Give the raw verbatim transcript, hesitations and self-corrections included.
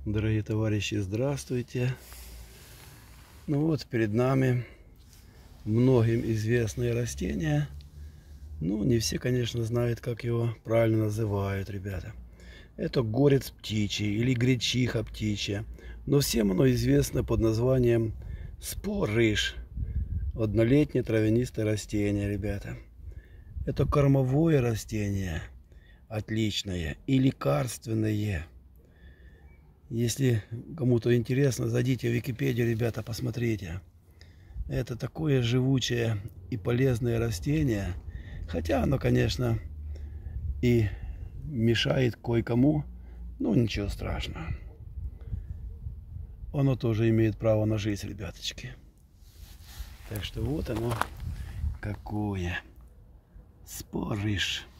Дорогие товарищи, здравствуйте. Ну вот перед нами многим известное растение. Ну, не все, конечно, знают, как его правильно называют, ребята. Это горец птичий или гречиха птичья. Но всем оно известно под названием спорыш. Однолетнее травянистое растение, ребята. Это кормовое растение, отличное и лекарственное. Если кому-то интересно, зайдите в Википедию, ребята, посмотрите. Это такое живучее и полезное растение. Хотя оно, конечно, и мешает кое-кому. Ну, ничего страшного. Оно тоже имеет право на жизнь, ребяточки. Так что вот оно какое. Спорыш.